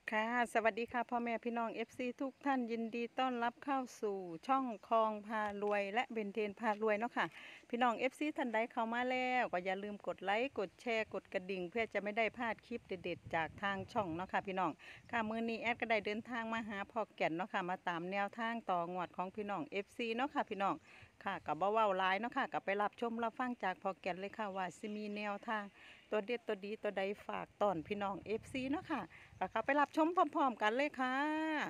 ค่ะสวัสดีค่ะพ่อแม่พี่น้อง FC ทุกท่านยินดีต้อนรับเข้าสู่ช่องคลองพารวยและเบนเทนพารวยเนาะค่ะพี่น้อง FC ท่านใดเข้ามาแล้วก็อย่าลืมกดไลค์กดแชร์กดกระดิ่งเพื่อจะไม่ได้พลาดคลิปเด็ดๆจากทางช่องเนาะค่ะพี่น้องค่ะมื้อนี้แอดก็ได้เดินทางมาหาพ่อแก่นเนาะค่ะมาตามแนวทางต่องวดของพี่น้อง FC เนาะค่ะพี่น้องค่ะกับบ่เว้าหลายเนาะค่ะกับไปรับชมรับฟังจากพ่อแก่นเลยค่ะว่าสิมีแนวทางตัวเด็ดตัวดีตัวใดฝากตอนพี่น้อง FC เนาะค่ะค่ะไปรับชมพร้อมๆกันเลยค่ะ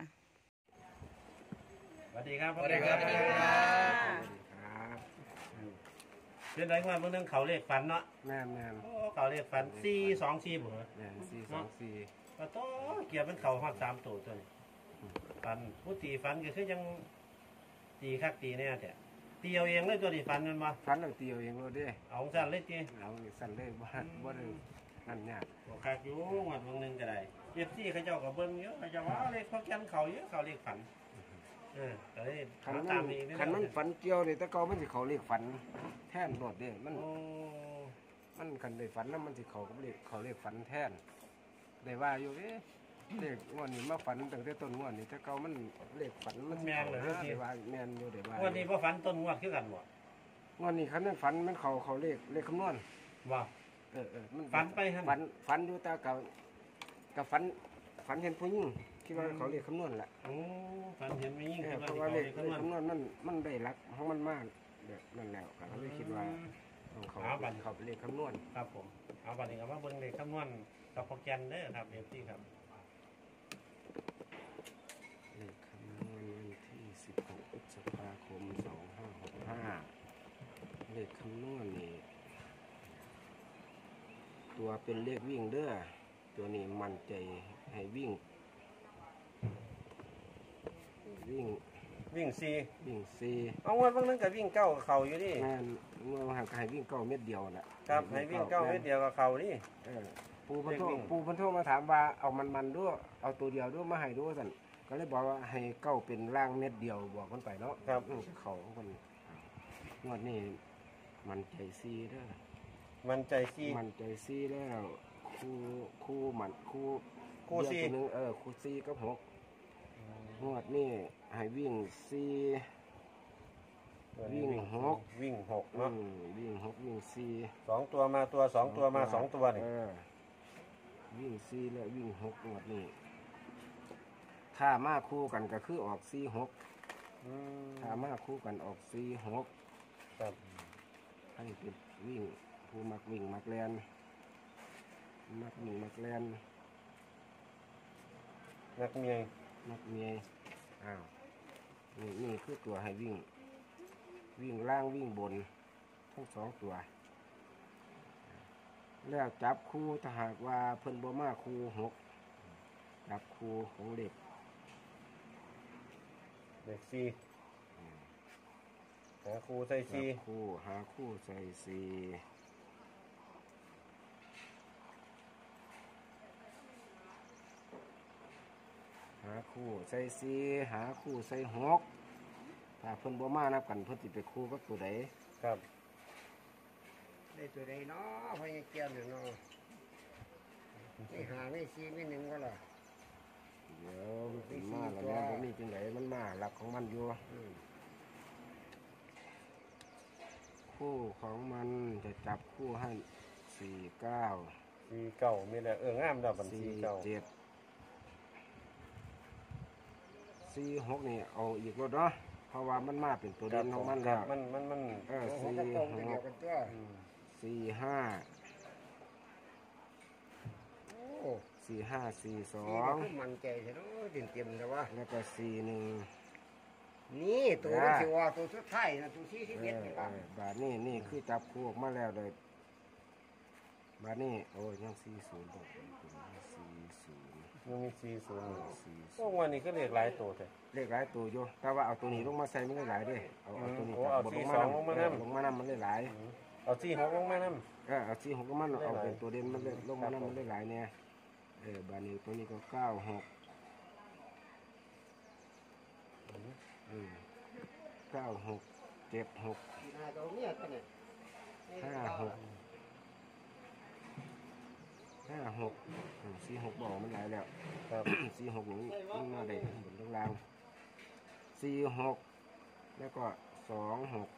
สวัสดีครับสวัสดีครับสวัสดีค่ะครับเป็นไรว่าเมื่อนึงเขาเลขฝันเนาะแม่นโอ้เขาเลขฝัน424บ่เหรอแม่น424 ก็โตเกี่ยวเป็นเขาฮอด3ตัวตัวนี้ฝันผู้ตีฝันก็คือยังตีคักตีแน่แต่ตีเอาเองเลยตัวนี้ฝันมันบ่ฟันเอาเตียวเองโลดเด้เอาซั่นเลยติเอาสั่นเลยบ่ได้นั่นยากบ่คักอยู่งวดเบิ่งนึงก็ได้ FC เขาเจ้าก็เบิ่งอยู่เขาเจ้าว่าเลขเขาแก่นเขาเยอะเขาเลขฝันก็เลยคันตามนี้มันฝันเกี่ยวนี่แต่เก่ามันสิเขาเลขฝันแทนโลดเด้มันโอ้มันคันได้ฝันแล้วมันสิเขากับเลขเขาเลขฝันแทนได้ว่าอยู่เด้เลขงวดนี้มาฝันตั้งแต่ต้นงวดนี่แต่เก่ามันเลขฝันมันสิเข้านะได้ว่าแม่นอยู่ได้ว่าวันนี้บ่ฝันต้นงวดคือกันบ่งวดนี้คันนั้นฝันมันเขาเลขคำนวณบ่มันฝันไปหั่นฝันอยู่แต่กับฝันเห็นผู้หญิงคิดว่าเขาเรียกคำนวณแหละโอ้ฝันเห็นไม่ยิ่งเพคิดว่าราะว่าเขาเลเลขขคำนวณคำนวณมันได้รักของมันมากแบบนั่นแล้วก็เลยคิดว่าเขาเป็นเลขคำนวณครับผมเอาบัดนี้ก็มาเบิ่งเลขคำนวณกับโปรแกรมเด้อครับเอฟซีครับเลขคำนวณวันที่16 พฤษภาคม 2565เลขคำนวณนี่ตัวเป็นเลขวิ่งเด้อตัวนี้มั่นใจให้วิ่งวิ่งซีซีเอาวันบางนึงก็วิ่งเก้ากับเขาอยู่นี่งานเมื่อห่างให้วิ่ง9 เม็ดเดียวน่ะครับให้วิ่งเก้าเม็ดเดียวกับเขานี่ปูพันโทมาถามว่าเอามันด้วยเอาตัวเดียวด้วยมาให้ด้วยสั่นก็เลยบอกว่าให้เก้าเป็นร่างเม็ดเดียวบอกคนไปเนาะเขาคนงวดนี้มันใจซีเด้อมันใจซีมันใจซีแล้วคู่มันคู่คู่ซีเดียวตัวหนึงคู่ซีก็6งวดนี้ให้วิ่งซีวิ่ง6 วิ่งหกเนาะวิ่ง6วิ่งซีสองตัวมาตัวสองตัวมาสองตัวนี่วิ่งซีและวิ่ง6งวดนี้ถ้ามาคู่กันก็คือออกซี6ถ้ามาคู่กันออกซี6 ครับให้เป็นวิ่งผู้มักวิ่งมักแลนมักวิ่งมักแลนนักเมียมักเมียอ้าวนี่คือตัวให้วิ่งล่างวิ่งบนทั้ง2ตัวแล้วจับคู่ถ้าหากว่าเพิ่นบ่มาคู่6จับคู่ของเด็กเด็กซีหาครูใส่ซีหาคู่ใส่ซีหาคู่ใส่ซีหาคู่ใส่6ถ้าเพิ่นบ่มานับกันเพิ่นสิไปคู่กับตัวใดครับได้ตัวใดเนาะพญาเกียรติเนาะไม่หาไม่ซีไม่หนึ่งก็ล่ะเดี๋ยวมันสิมาแล้วแม่บ่มีจังไดมันมาหลักของมันอยู่คู่ของมันจะจับคู่ให้49 ซีเก้ามีแต่งามดอกบันซีเก้า 46นี่เอาอีกแล้วเนาะเพราะว่ามันมาเป็นตัวเด่นของมันแล้วมันหัวกระโปรงตัวเดียวกันตัว 45 โอ้ 42 มันใจใช่เนาะเต็มๆแต่ว่าแล้วก็41 นี่ตัวนี้สิว่าตัวสุดท้ายนะตัวที่11นี่ล่ะบาทนี่คือจับคู่ออกมาแล้วเลยบาทนี่โอ้ยยัง40บอกเป็น40 ยังมีซีศูนย์ 40 พวกวันนี้ก็เรียกหลายตัวแต่เลขหลายตัวอยู่แต่ว่าเอาตัวนี้ลงมาใส่ไม่ได้หลายเด้เอาตัวนี้เอาบด 42ลงมานำลงมานำมันได้หลายเอาซีหกลงมานํเอา46ก็มันเอาเป็นตัวเด่นมันเลยลงมานำมันได้หลายเนี่ยบาทนี้ตัวนี้ก็96 96 76 หาตัวเมียตัวนี้ 56 4646บอกมันหลายแล้วครับ 46นี้มันมาได้ทั้งบนทั้งล่าง46แล้วก็26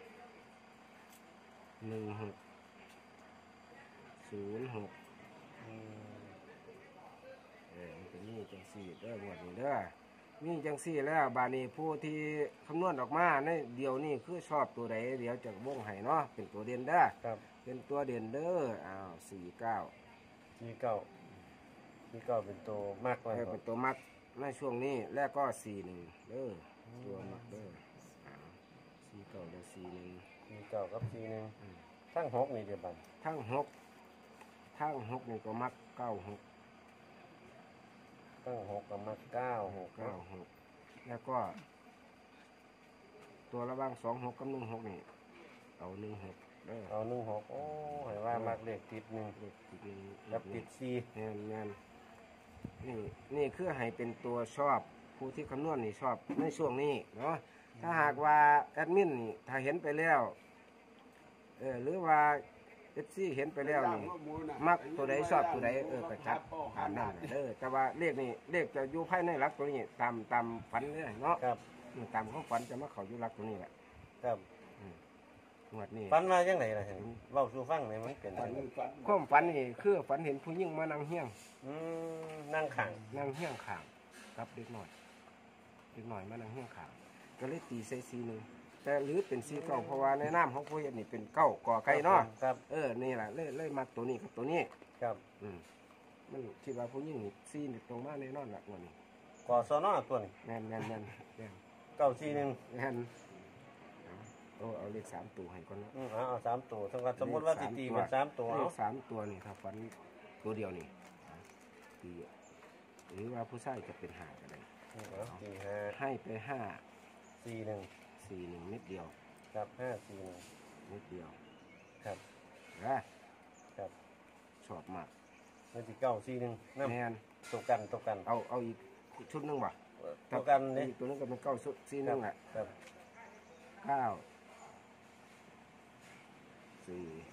16 06มันเป็นนี่จังสี่เด้อหมดนี่เด้อนี่จังสี่แล้วบานี้ผู้ที่คำนวณออกมาในเดียวนี่คือชอบตัวใดเดี๋ยวจะวงให้เนาะเป็นตัวเด่นเด้อครับเป็นตัวเด่นเด้ออ้าว49 นี่เก้าเป็นตัวมากเลยเป็นตัวมักในช่วงนี้แล้วก็41เด้อตัวมักเด้ออ้าว49แล้ว41 นี่เก้ากับ4 1ทั้ง6นี่เดียวบันทั้ง6นี่ก็มัก96 ทั้ง6กับมาก9 6 96แล้วก็ ตัวระหว่าง26กับ16นี่เอา16เด้อเอา16โอ้ให้ว่ามากเลขติด1 เลขติดหนึ่งกับติด4 แม่นนี่คือให้เป็นตัวชอบผู้ที่คำนวณนี่ชอบในช่วงนี้เนาะถ้าหากว่าแอดมินนี่ถ้าเห็นไปแล้วหรือว่าเอฟซีเห็นไปแล้วนี่มักตัวใดชอบตัวใดไปจัดตามนั้นแต่ว่าเลขจะอยู่ภายในหลักตัวนี้ตามฝันเลยเนาะครับตามของฝันจะมาเขาอยู่หลักตัวนี้แหละครับงวดนี้ฝันมาจังไหนล่ะเห็นเว้าสู่ฟังนี่มันเป็นความฝันนี่คือฝันเห็นผู้หญิงมานั่งเฮี้ยงนั่งขังนั่งเฮี้ยงขางกับเด็กหน่อยมานั่งเฮี้ยงขางก็เลยตีใส่สีหนึ่งแต่หรือเป็นสีเก้าเพราะว่าในน้ำของผู้เฮ็ดนี่เป็นเก้าก่อไก่เนาะครับนี่แหละเลยมาตัวนี้กับตัวนี้ครับมันคิดว่าผู้หญิงนี่สีนี่ตรงมาแน่นอนละงวดนี้กอสนอตัวนี้แม่น 941 แม่นเอาเลข3ตัวให้ก่อนเนาะเอา3ตัวสมมุติว่าสิตีเป็น3ตัวเลเอาข3ตัวนี่ถ้าฝันตัวเดียวนี่ตีหรือว่าผู้ชายจะเป็น5ก็ได้ 4 ให้ไป5 5 4 1 4 1เม็ดเดียวครับ5 4 1 เม็ดเดียวครับนะครับ ชอบมากมันสิ9 4 1นำแม่นตกกันเอาอีกชุดหนึงบ่ตกกันนี่อีกตัวนึงก็เป็น9ชุดสีนึงแหละครับ 9 4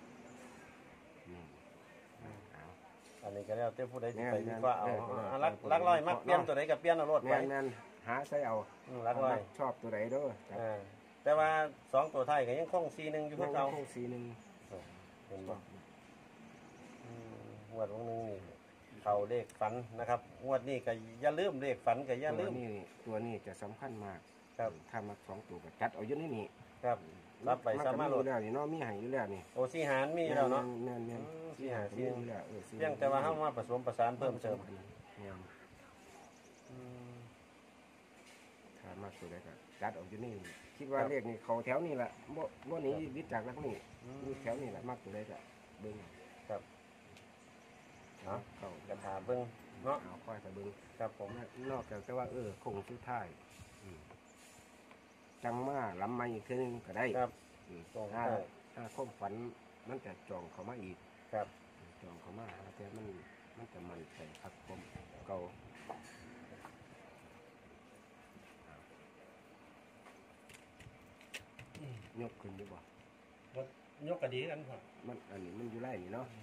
1เอาอันนี้ก็แล้วแต่ผู้ใดสิแม่นไปดีกว่าเอาแม่นลักร้อยมักเปลี่ยนตัวใดก็เปลี่ยนเอารถไปแม่นหาใส่เอาลักร้อยชอบตัวไหนเด้อครับแต่ว่า2ตัวไทายก็ยังคง4 1อยู่คือเก่าคงสีนึงเห็นบ่งวดวงนึงนี่เข้าเลขฝันนะครับงวดนี้ก็อย่าลืมเลขฝันก็อย่าลืมตัวนี้จะสำคัญมากครับถ้ามัก2ตัวก็จัดเอาอยู่ในนี้ครับรับไปสามารถโหลโหลดดแล้วนี่เนาะมีให้อยู่แล้วนี่โอสีหารมีแล้วเนาะแม่นสีหารมีอยู่แล้วเพียงแต่ว่าเฮามาผสมประสานเพิ่มเติมแม่นถ้ามักตัวใดก็จัดเอาอยู่นี่คิดว่าเลขนี่เขาแถวนี้แหละบ่หนีวิจากหลักนี่อยู่แถวนี้แหละมักตัวใดก็เบิ่งครับเนาะเขากระถาเบิ่งเนาะเอาค่อยไปเบิ่งครับผมนอกจากแต่ว่าคงสุดท้ายจังมาล้ำมาอีกเทื่อนึงก็ได้ครับตรงถ้าความฝันมันจะจองเขามาอีกครับจองเขามาแต่มันจะมันใจครับผมเก่ายกขึ้นดีบ่ยกกระดีกันครับมันอันนี้มันอยู่ไร่นี่เนาะ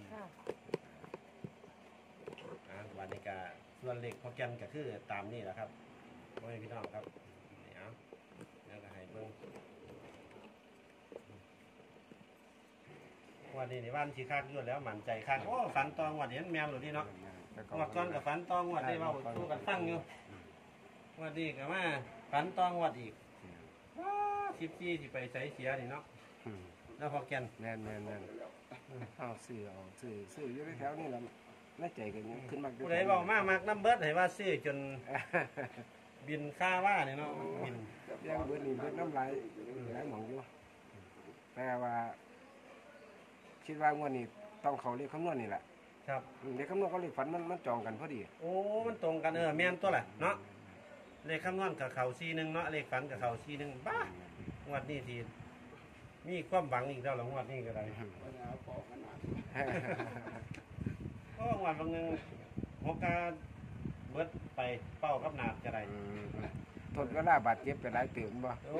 วันนี้ก็ส่วนเลขพอแกนก็คือตามนี่แหละครับพ่อแม่พี่น้องครับนี่เอาแล้วก็ให้เบิ่งวันนี้ในวันสิคักอยู่แล้วมั่นใจคักโอ้ฝันตองวันนี้แมวหรือนี่เนาะ งวดก่อนกับฝันตองวดได้เว่าสู้กันฟังอยู่งวดนี้ก็มาฝันตองวดอีก14สิไปใส่เสียนี่เนาะแล้วพอแกนแม่นเอาซื้ออยู่ในแถวนี้แหละน่าใจกันขึ้นมากผู้ใดเว้ามามักน้ำเบิดให้ว่าซื้อจนบินค่าว่านี่เนาะบินยังเบิดนี่เบิดน้ำลายหลายหมองอยู่แต่ว่าคิดว่างวดนี้ต้องเขาเรียกคำนวณนี่แหละครับเรียกคำนวณก็เรียกฝันมันจองกันพอดีโอ้มันตรงกันแม่นตัวแหละเนาะเลขคำนวณกับเขา41เนาะเลขฝันกับเขา41บ้างวดนี้สิมีความหวังอีกแล้วหรองวดนี้ก็ได้โอ้งวดบางนึงหกกาเบิดไปเป้ากับหนาดก็ได้ทนเวลาบาดเจ็บไปหลายตื่นบ่โอ้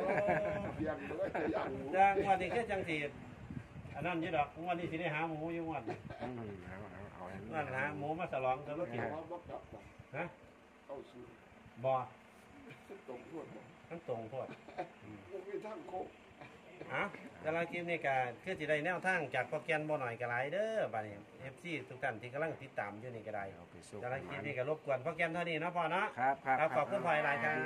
จังวันนี้คือจังสีอันนั้นอยี่ดอกวันนี้สิได้หาหมูอยู่วันนี้เอาให้วันหาหมูมาสลองกันรถเกี่ยวฮะเข้าสู่บ่ตรงทั่วมันตรงโพดยังมีทางโค้งแต่ละคลิปนี่ก็คือสิได้แนวทางจากโปรแกรมบ่หน่อยก็หลายเด้อบัดนี้ FC ทุกท่านที่กำลังติดตามอยู่นี่ก็ได้เอาไปสู่แต่ละคลิปนี่ก็รบกวนโปรแกรมเท่านี้เนาะพ่อเนาะครับครับขอบคุณพ่อหลายครับ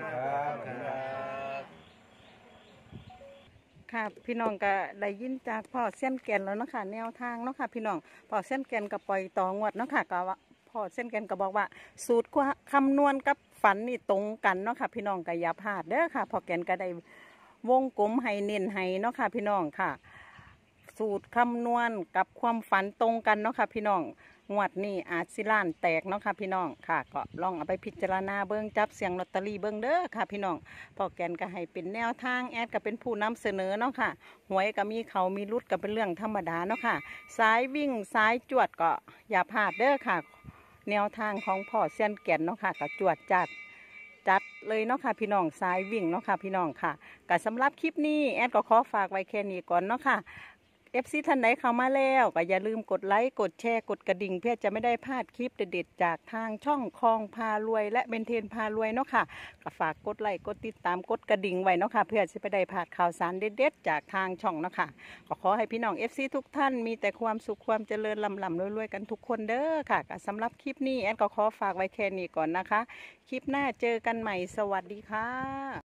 ค่ะพี่น้องก็ได้ยินจากพ่อเส้นแกนแล้วเนาะค่ะแนวทางเนาะค่ะพี่น้องพ่อเส้นแกนก็ปล่อยต่องวดเนาะค่ะก็ว่าพ่อเส้นแกนก็บอกว่า สูตรคำนวณกับฝันนี่ตรงกันเนาะค่ะพี่น้องก็อย่าพลาดเด้อค่ะพ่อแกนก็ได้วงกลมให้เน้นให้เนาะค่ะพี่น้องค่ะ สูตรคำนวณกับความฝันตรงกันเนาะค่ะพี่น้องงวดนี้อาจสิล้านแตกเนาะค่ะพี่น้องค่ะก็ลองเอาไปพิจารณาเบิ้งจับเสียงลอตเตอรี่เบิ้งเด้อค่ะพี่น้องพ่อแกนก็ให้เป็นแนวทางแอดก็เป็นผู้นำเสนอเนาะค่ะหวยก็มีเขามีรุดก็เป็นเรื่องธรรมดาเนาะค่ะสายวิ่งสายจวดก็อย่าพลาดเด้อค่ะ แนวทางของพ่อเสียนแก่นเนาะค่ะก็จวดจัดเลยเนาะค่ะพี่น้องสายวิ่งเนาะค่ะพี่น้องค่ะก็สำหรับคลิปนี้แอดก็ขอฝากไว้แค่นี้ก่อนเนาะค่ะFC ท่านไหนเข้ามาแล้วก็อย่าลืมกดไลค์กดแชร์กดกระดิ่งเพื่อจะไม่ได้พลาดคลิปเด็ดๆจากทางช่องคลองพารวยและเบนเทนพารวยเนาะค่ะก็ฝากกดไลค์กดติดตามกดกระดิ่งไว้เนาะค่ะเพื่อจะไม่ได้พลาดข่าวสารเด็ดๆจากทางช่องเนาะค่ะก็ขอให้พี่น้อง FC ทุกท่านมีแต่ความสุขความเจริญลำๆรวยๆกันทุกคนเด้อค่ะก็สำหรับคลิปนี้แอดก็ขอฝากไว้แค่นี้ก่อนนะคะคลิปหน้าเจอกันใหม่สวัสดีค่ะ